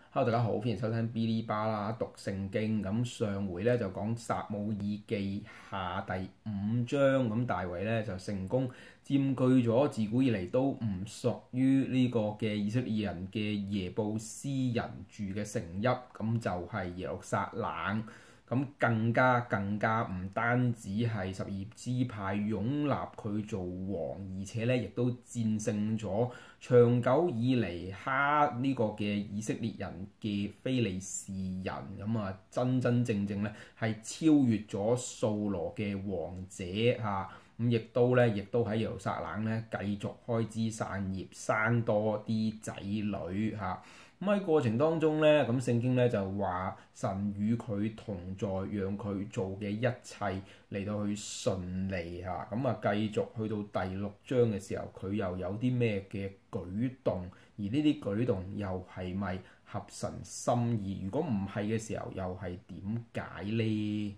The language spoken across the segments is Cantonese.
Hello，大家好，歡迎收聽嗶哩吧啦讀聖經。咁上回咧就講撒母耳記下第5章，咁大衛咧就成功佔據咗自古以嚟都唔屬於呢個嘅以色列人嘅耶布斯人住嘅城邑，咁就係耶路撒冷。咁更加唔單止係12支派擁立佢做王，而且咧亦都戰勝咗長久以嚟蝦呢個嘅以色列人嘅非利士人，咁啊真正咧係超越咗掃羅嘅王者嚇，咁亦都喺耶路撒冷咧繼續開枝散葉，生多啲仔女嚇。咁喺過程當中咧，咁聖經咧就話神與佢同在，讓佢做嘅一切嚟到去順利嚇。咁啊，繼續去到第6章嘅時候，佢又有啲咩嘅舉動？而呢啲舉動又係咪合神心意？如果唔係嘅時候，又係點解呢？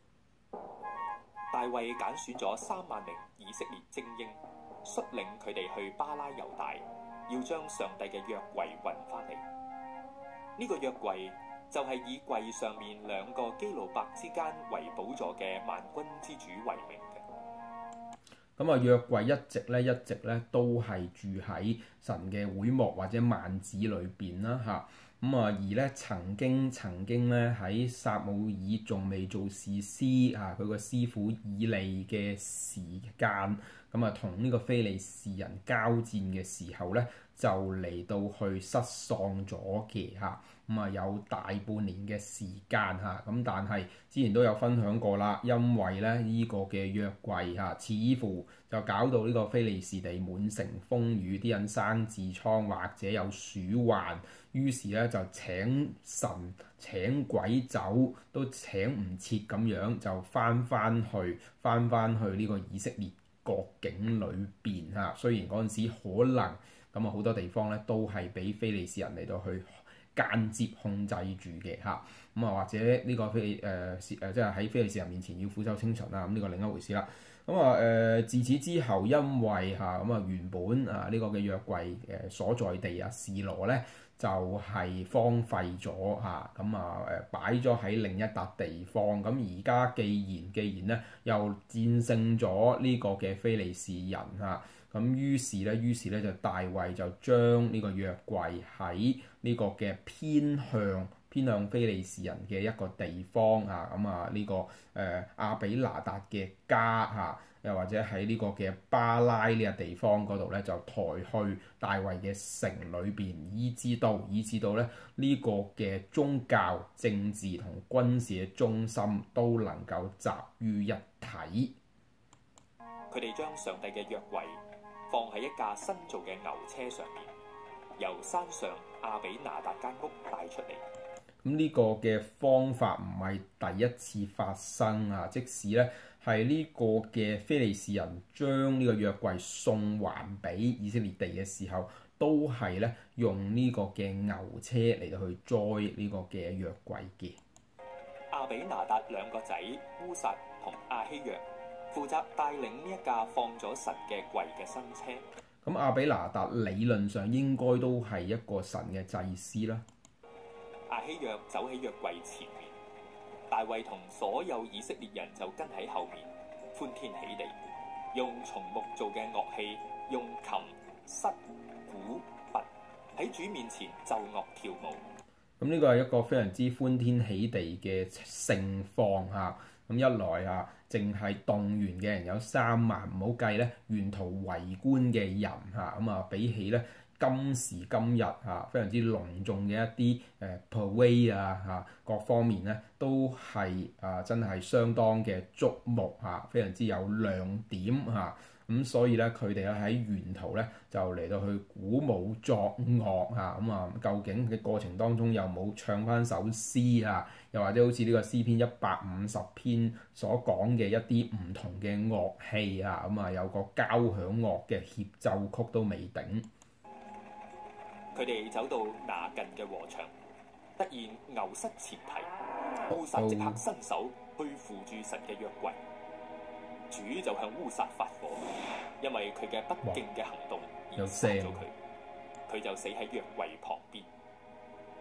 大衛揀選咗3萬名以色列精英，率領佢哋去巴拉猶大，要將上帝嘅約櫃運翻嚟。呢個約櫃就係以櫃上面2個基路伯之間為寶座嘅萬軍之主為名嘅。 咁啊，約櫃一直咧都係住喺神嘅會幕或者幔子裏邊啦嚇。咁啊，而咧曾經咧喺撒母耳仲未做士師啊，佢個師傅以利嘅時間，咁啊同呢個非利士人交戰嘅時候咧，就嚟到去失喪咗嘅嚇。咁啊有大半年嘅時間嚇，咁但係之前都有分享過啦，因為咧呢個嘅約櫃嚇，似乎就搞到呢個非利士地滿城風雨，啲人生痔瘡或者有鼠患，於是咧就請神請鬼走都請唔切咁樣，就翻去呢個以色列國境裏邊嚇。雖然嗰陣時可能咁啊好多地方咧都係俾非利士人嚟到去間接控制住嘅嚇，咁啊或者呢個即係喺非利士人面前要俯首稱臣啦，咁呢個另一回事啦。咁啊自此之後，因為嚇咁啊原本啊呢個嘅約櫃所在地啊示羅咧就係荒廢咗嚇，咁啊擺咗喺另一笪地方。咁而家既然咧又戰勝咗呢個嘅非利士人嚇。咁於是咧就大衛就將呢個約櫃喺呢個嘅偏向非利士人嘅一個地方啊，咁啊呢個亞比拿達嘅家嚇，又或者喺呢個嘅巴拉呢個地方嗰度咧就抬去大衛嘅城裏邊，以至到咧呢個嘅宗教、政治同軍事嘅中心都能夠集於一體。 佢哋將上帝嘅約櫃放喺一架新造嘅牛車上面，由山上亞比拿達間屋帶出嚟。 咁呢個嘅方法唔係第一次發生啊！即使咧係呢個嘅非利士人將呢個約櫃送還俾以色列地嘅時候，都係咧用呢個嘅牛車嚟到去載呢個嘅約櫃嘅。 亞比拿達2個仔烏撒同亞希約負責帶領呢一架放咗神嘅櫃嘅新車。 咁亞比拿達理論上應該都係一個神嘅祭司啦。 亞希約走喺約櫃前面，大衛同所有以色列人就跟喺後面，歡天喜地，用松木做嘅樂器，用琴、瑟、鼓、鈸喺主面前奏樂跳舞。咁呢個係一個非常之歡天喜地嘅盛況嚇。咁一來啊，淨係動員嘅人有3萬，唔好計咧沿途圍觀嘅人嚇。咁啊，比起咧今時今日嚇非常之隆重嘅一啲parade 啊嚇，各方面咧都係真係相當嘅矚目嚇，非常之有亮點嚇。咁所以咧，佢哋咧喺沿途咧就嚟到去鼓舞作樂嚇。咁啊，究竟嘅過程當中有冇唱翻首詩啊？又或者好似呢個詩篇150篇所講嘅一啲唔同嘅樂器啊？咁啊，有個交響樂嘅協奏曲都未定。 佢哋走到拿近嘅禾場，突然牛失前蹄，烏撒即刻伸手去扶住神嘅約櫃。主就向烏撒發火，因為佢嘅不敬嘅行動而殺咗佢，佢就死喺約櫃旁邊。大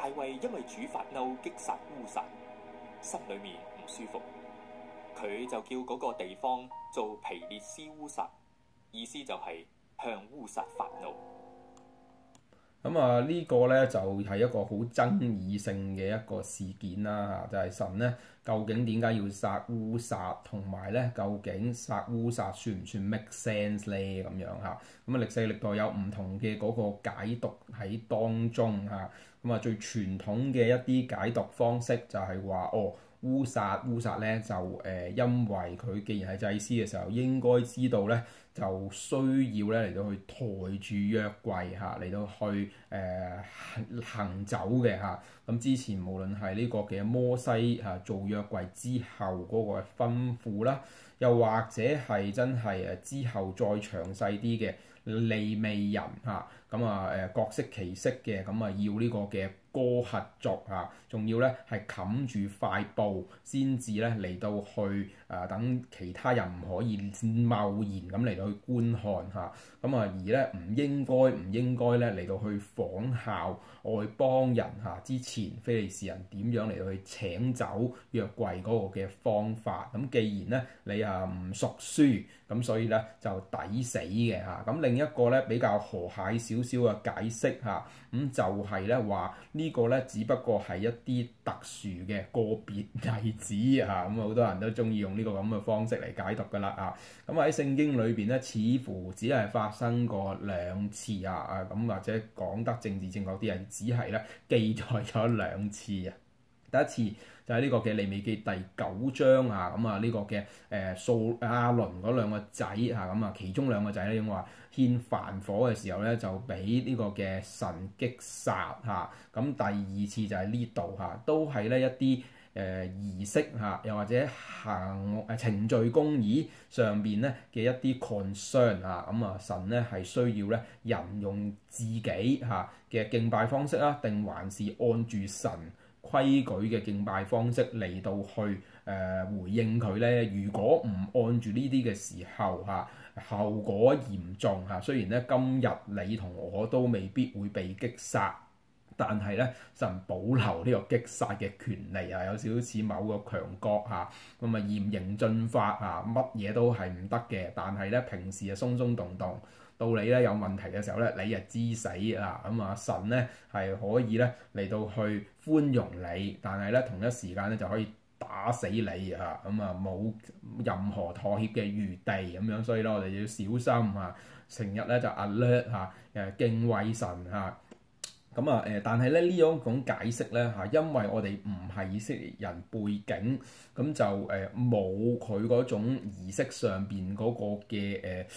大衛因為主發嬲擊殺烏撒，心裏面唔舒服，佢就叫嗰個地方做皮列斯烏撒，意思就係向烏撒發怒。 咁啊，呢個咧就係一個好爭議性嘅一個事件啦嚇，就係神咧究竟點解要殺烏撒，同埋咧究竟殺烏撒算唔算 make sense 咧咁樣嚇？咁啊歷世歷代有唔同嘅嗰個解讀喺當中嚇。咁啊最傳統嘅一啲解讀方式就係話烏撒咧就因為佢既然係祭司嘅時候，應該知道咧就需要咧嚟到去抬住約櫃嚇，嚟到去行走嘅嚇。咁之前無論係呢個嘅摩西嚇做約櫃之後嗰個吩咐啦，又或者係真係之後再詳細啲嘅利未人嚇，咁各色其色嘅，咁要呢個嘅哥轄族嚇，仲要咧係冚住塊布先至咧嚟到去等其他人唔可以貿然咁嚟到去觀看嚇，而咧唔應該咧嚟到去仿效外邦人嚇之前非利士人點樣嚟到去請走約櫃嗰個嘅方法。咁既然咧你唔熟書，咁所以咧就抵死嘅嚇。咁另一個咧比較和諧少少嘅解釋嚇，咁就係咧話呢個咧只不過係一啲特殊嘅個別例子嚇。咁好多人都中意用呢個咁嘅方式嚟解讀㗎啦啊。咁喺聖經裏邊咧，似乎只係發生過2次啊，咁或者講得政治正確啲係只係咧記載咗2次啊。第一次就係呢個嘅利未記第9章啊，呢個嘅亞倫嗰2個仔啊，其中2個仔咧，因為話獻燔火嘅時候咧，就俾呢個嘅神擊殺嚇。咁第2次就係呢度嚇，都係咧一啲儀式嚇，又或者程序公義上邊咧嘅一啲 concern 嚇。神咧係需要咧人用自己嚇嘅敬拜方式啦，定還是按住神規矩嘅敬拜方式嚟到去回應佢咧？如果唔按住呢啲嘅時候嚇，後果嚴重嚇。雖然咧今日你同我都未必會被擊殺，但係咧神保留呢個擊殺嘅權利啊，有少少似某個強國嚇，嚴刑峻法嚇，乜嘢都係唔得嘅。但係咧平時鬆鬆動動，到你咧有問題嘅時候咧，你知死啦。神咧係可以咧嚟到去寬容你，但係咧同一時間咧就可以打死你嚇。冇任何妥協嘅餘地咁樣，所以咧我哋要小心嚇，成日咧就 alert 嚇，敬畏神嚇。但係咧呢種解釋咧嚇，因為我哋唔係以色列人背景，咁就冇佢嗰種儀式上邊嗰個嘅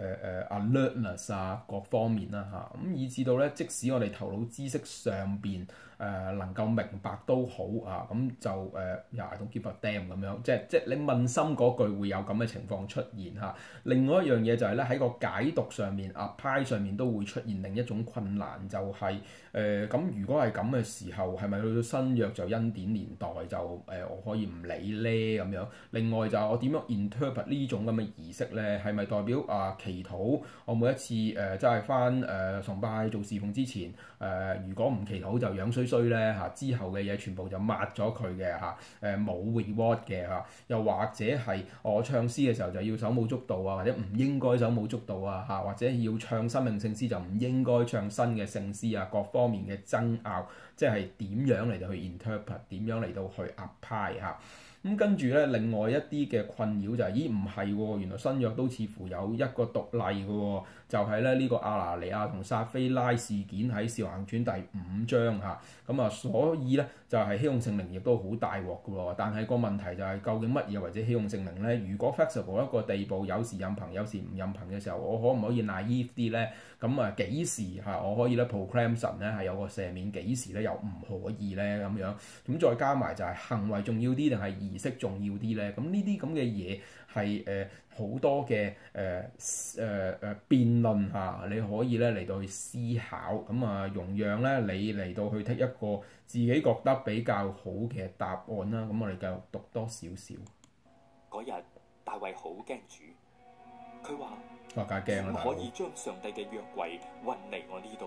alertness各方面啦嚇，咁以至到咧，即使我哋頭腦知識上邊能夠明白都好啊，咁就I don't give a damn咁樣，即係你問心嗰句會有咁嘅情況出現嚇。另外一樣嘢就係咧喺個解讀上面apply上面都會出現另一種困難，就係咁如果係咁嘅時候，係咪去到新約就恩典年代就我可以唔理咧咁樣？另外就係我點樣 interpret 呢種咁嘅儀式咧？係咪代表祈禱？我每一次即係翻崇拜做侍奉之前如果唔祈禱就樣衰衰咧嚇，之後嘅嘢全部就抹咗佢嘅嚇，冇 reward 嘅嚇。又或者係我唱詩嘅時候就要手舞足蹈啊，或者唔應該手舞足蹈啊嚇，或者要唱生命聖詩就唔應該唱新嘅聖詩啊，各方面嘅爭拗，即係點樣嚟到去 interpret， 點樣嚟到去 apply 嚇。咁跟住咧，另外一啲嘅困擾就係，咦唔係喎，原來新約都似乎有一個獨例嘅喎，就係咧呢個亞拿尼亞同撒非拉事件喺《使徒行傳》第5章嚇。所以咧就係起用聖靈亦都好大鑊嘅喎。但係個問題就係究竟乜嘢為之起用聖靈咧？如果 flexible 一個地步，有時任憑，有時唔任憑嘅時候，我可唔可以 naive 啲咧？幾時我可以咧 proclaim 神咧係有個赦免？幾時咧又唔可以咧咁樣？咁再加埋就係行為重要啲定係儀式重要啲咧？咁呢啲咁嘅嘢係好多嘅辯論嚇，你可以咧嚟到去思考，容讓咧你嚟到去 take 一個自己覺得比較好嘅答案啦。咁我哋繼續讀多少少。 嗰日大衛好驚主，佢話： 梗係驚啦， 可以將上帝嘅約櫃運嚟我呢度呢？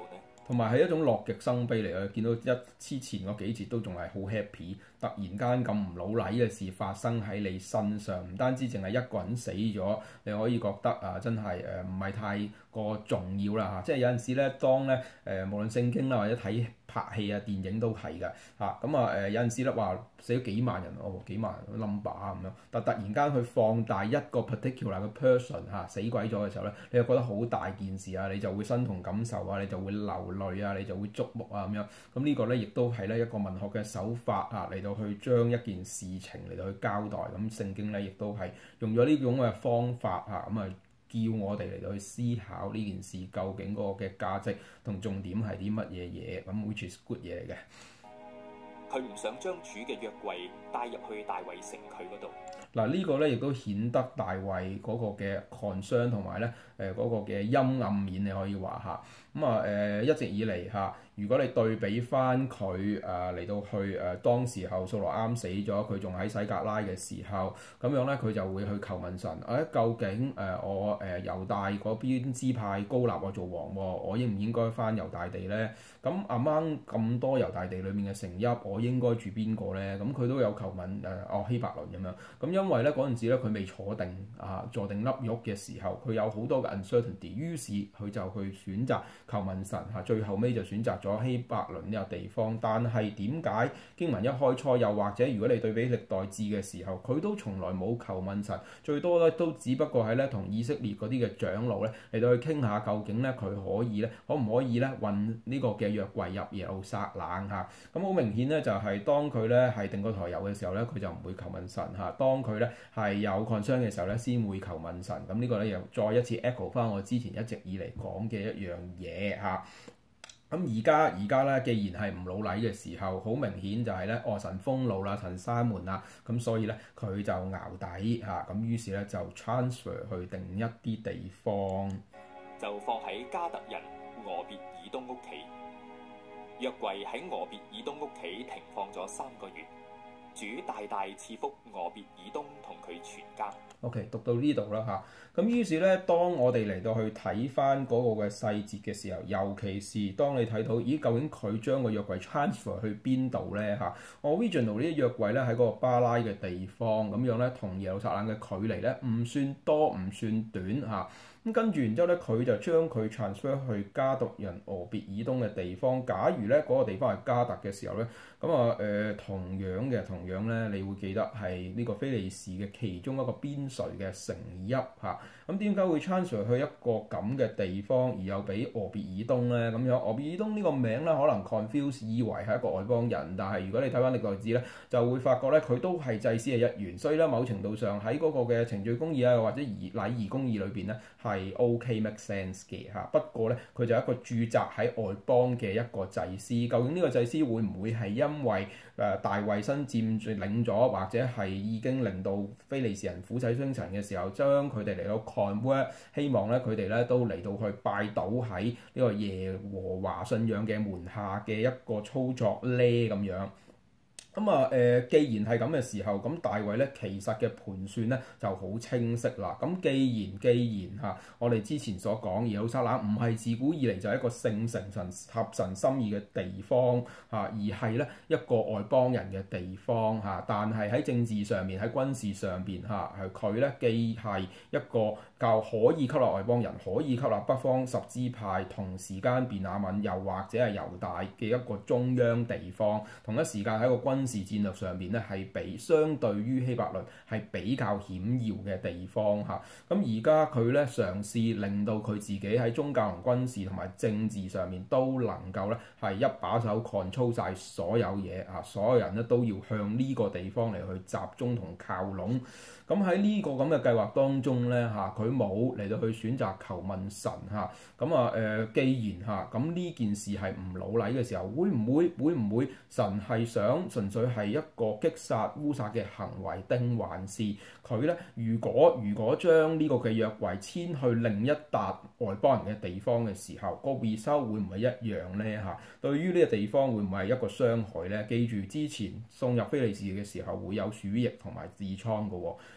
同埋係一種樂極生悲嚟嘅。見到之前嗰幾節都仲係好 happy，突然間咁唔老禮嘅事發生喺你身上，唔單止淨係一個人死咗，你可以覺得啊，真係唔係太過重要啦嚇。即係有陣時咧，當咧無論聖經啦或者睇拍戲啊、電影都係㗎嚇。咁有陣時咧話死咗幾萬人，幾萬人 number 咁樣，但突然間佢放大一個 particular 嘅 person 死鬼咗嘅時候咧，你就覺得好大件事啊，你就會身同感受啊，你就會流淚啊，你就會觸目啊咁樣。咁呢個咧亦都係咧一個文學嘅手法啊，嚟到去將一件事情嚟到去交代。咁聖經咧亦都係用咗呢種嘅方法啊，咁叫我哋嚟到去思考呢件事究竟嗰個嘅價值同重點係啲乜嘢嘢，咁 which is good 嘢嚟嘅。 佢唔想將主嘅約櫃帶入去大衛城佢嗰度。 嗱，呢個咧亦都顯得大衛嗰個嘅 concern 同埋咧嗰個嘅陰暗面，你可以話嚇。一直以嚟嚇，如果你對比翻佢嚟到去當時候掃羅啱死咗，佢仲喺洗革拉嘅時候，咁樣咧佢就會去求問神，究竟我猶大嗰邊支派膏立我做王喎，我應唔應該翻猶大地咧？咁among咁多猶大地裡面嘅城邑，我應該住邊個咧？咁佢都有求問希伯倫咁樣。咁因為咧嗰陣時咧佢未坐定粒玉嘅時候，佢有好多嘅 uncertainty， 於是佢就去選擇求問神嚇，最後尾就選擇咗希伯倫呢個地方。但係點解經文一開初，又或者如果你對比歷代志嘅時候，佢都從來冇求問神，最多咧都只不過係咧同以色列嗰啲嘅長老咧嚟到去傾下，究竟咧佢可唔可以咧運呢個嘅約櫃入耶路撒冷嚇。咁好明顯咧就係當佢咧係定個台油嘅時候咧，佢就唔會求問神嚇。當佢咧係有 concern 嘅時候咧，先會求問神。咁呢個咧又再一次 echo 翻我之前一直以嚟講嘅一樣嘢嚇。咁而家咧，既然係唔老禮嘅時候，好明顯就係咧，神封路啦，神閂門啦，咁所以咧佢就淆底嚇。咁於是咧就 transfer 去定一啲地方， 就放喺迦特人俄別以東屋企。約櫃喺俄別以東屋企停放咗3個月。主大大賜福俄別以東同佢全家。 OK， 讀到呢度啦嚇。咁於是咧，當我哋嚟到去睇翻嗰個嘅細節嘅時候，尤其是當你睇到，咦，究竟佢將個約櫃 transfer 去邊度咧嚇？Original 呢啲約櫃咧喺嗰個巴拉嘅地方，咁樣咧同耶路撒冷嘅距離咧唔算多唔算短嚇。咁跟住然之後咧，佢就將佢 transfer 去迦特人俄別以東嘅地方。假如咧嗰個地方係迦特嘅時候咧，咁同樣咧，你會記得係呢個非利士嘅其中一個邊陲嘅城邑嚇。咁點解會 transfer 去一個咁嘅地方，而又俾俄別以東咧？咁樣俄別以東呢個名咧，可能 confuse 以為係一個外邦人，但係如果你睇翻歷代志咧，就會發覺咧佢都係祭司嘅一員，所以咧某程度上喺嗰個嘅程序公義啊，或者禮儀公義裏邊咧係 OK make sense 嘅嚇。不過咧佢就係一個駐紮喺外邦嘅一個祭司，究竟呢個祭司會唔會係因為大衛新佔領咗，或者係已經令到非利士人苦洗雙塵嘅時候，將佢哋嚟到 convert， 希望咧佢哋咧都嚟到去拜倒喺呢個耶和華信仰嘅門下嘅一個操作咧咁樣。既然係咁嘅時候，咁大衛咧其實嘅盤算咧就好清晰啦。咁既然嚇，我哋之前所講耶路撒冷唔係自古以嚟就係一個聖城神合神心意嘅地方嚇，而係咧一個外邦人嘅地方嚇。但係喺政治上面、喺軍事上邊嚇，係佢咧既係一個較可以吸納外邦人，可以吸納北方10支派，同時間便雅憫又或者係猶大嘅一個中央地方，同一時間喺個軍事戰略上邊咧係比相對於希伯倫係比較險要嘅地方嚇。咁而家佢咧嘗試令到佢自己喺宗教同軍事同埋政治上面都能夠咧係一把手 control 晒所有嘢嚇，所有人咧都要向呢個地方嚟去集中同靠攏。咁喺呢個咁嘅計劃當中咧嚇，佢冇嚟到去選擇求問神嚇。既然嚇咁呢件事係唔老禮嘅時候，會唔會神係想純粹係一個擊殺烏撒嘅行為，定還是佢咧？如果將呢個嘅約櫃遷去另一笪外邦人嘅地方嘅時候，個回收會唔會一樣咧嚇？對於呢個地方會唔會係一個傷害咧？記住之前送入非利士嘅時候會有鼠疫同埋痔瘡嘅喎。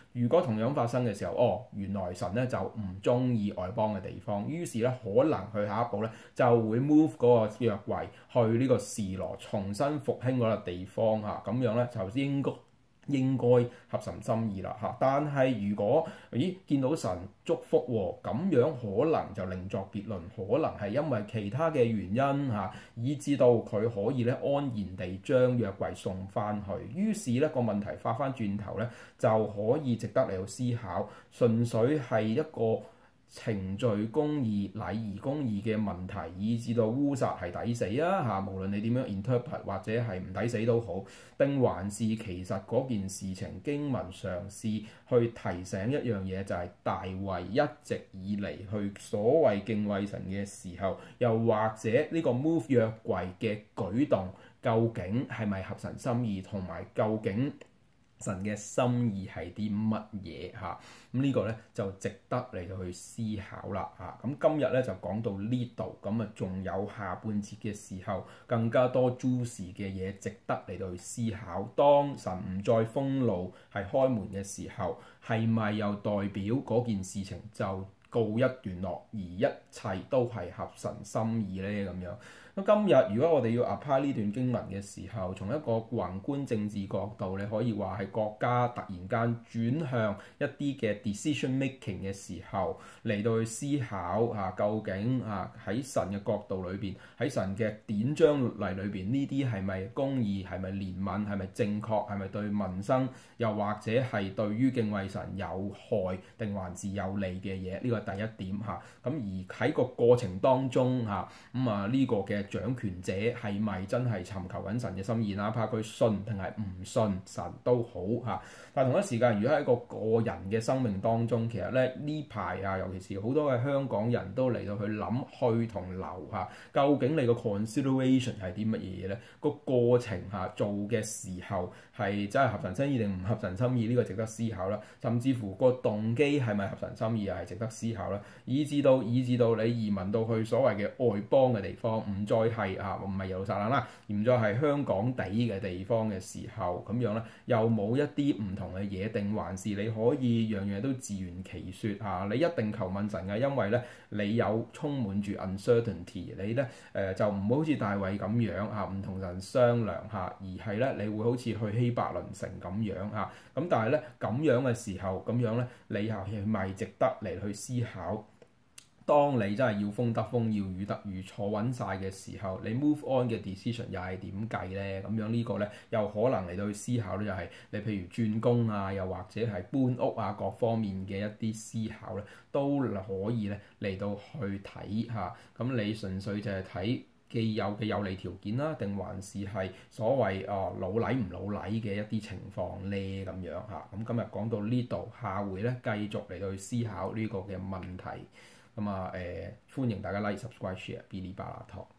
如果同樣發生嘅時候，原來神咧就唔中意外邦嘅地方，於是咧可能佢下一步咧就會 move 嗰個約櫃去呢個示羅，重新復興嗰個地方嚇，咁樣咧就應該合神心意啦嚇。但係如果見到神祝福喎，咁樣可能就另作別論，可能係因為其他嘅原因嚇，以致到佢可以咧安然地將約櫃送翻去。於是咧個問題發翻轉頭咧，就可以值得嚟到思考，純粹係一個程序公義、禮儀公義嘅問題，以致到烏撒係抵死啊嚇！無論你點樣 interpret 或者係唔抵死都好，定還是其實嗰件事情經文嘗試去提醒一樣嘢，就係大衛一直以嚟去所謂敬畏神嘅時候，又或者呢個 move 約櫃嘅舉動，究竟係咪合神心意，同埋究竟神嘅心意係啲乜嘢嚇？咁呢個咧就值得嚟到去思考啦嚇。咁今日咧就講到呢度，咁啊仲有下半節嘅時候，更加多 juicy 嘅嘢值得嚟到去思考。當神唔再封路係開門嘅時候，係咪又代表嗰件事情就告一段落，而一切都係合神心意咧咁樣？咁今日如果我哋要 apply 呢段經文嘅時候，從一個宏觀政治角度，你可以話係國家突然間轉向一啲嘅 decision making 嘅時候，嚟到去思考究竟喺神嘅角度裏邊，喺神嘅典章律例裏邊，呢啲係咪公義，係咪憐憫，係咪正確，係咪對民生，又或者係對於敬畏神有害定還是有利嘅嘢？呢個係第一點嚇。咁而喺個過程當中呢個嘅掌權者係咪真係尋求緊神嘅心意？哪怕佢信定係唔信神都好嚇。但係同一時間，如果喺一個個人嘅生命當中，其實咧呢排尤其是好多嘅香港人都嚟到去諗去同留究竟你個 consideration 係啲乜嘢嘢咧？個過程做嘅時候係真係合神心意定唔合神心意？呢個值得思考啦。甚至乎個動機係咪合神心意係值得思考啦。以至到你移民到去所謂嘅外邦嘅地方，唔再係唔係耶路撒冷啦，而唔再係香港地嘅地方嘅時候，咁樣咧又冇一啲唔同嘅嘢，定還是你可以樣樣都自圓其説你一定求問神嘅，因為咧你有充滿住 uncertainty， 你咧就唔好似大衛咁樣唔同神商量而係咧你會好似去希伯倫城咁樣咁但係咧咁樣嘅時候，咁樣咧你又係咪值得嚟去思考？當你真係要風得風，要雨得雨，坐穩晒嘅時候，你 move on 嘅 decision 又係點計咧？咁樣呢個咧又可能嚟到去思考咧，就係你譬如轉工又或者係搬屋各方面嘅一啲思考咧，都可以咧嚟到去睇下。咁你純粹就係睇既有嘅有利條件啦，定還是係所謂老禮唔老禮嘅一啲情況咧咁樣嚇。咁今日講到呢度，下回咧繼續嚟到去思考呢個嘅問題。咁歡迎大家 like、subscribe、share 嗶哩吧啦 talk。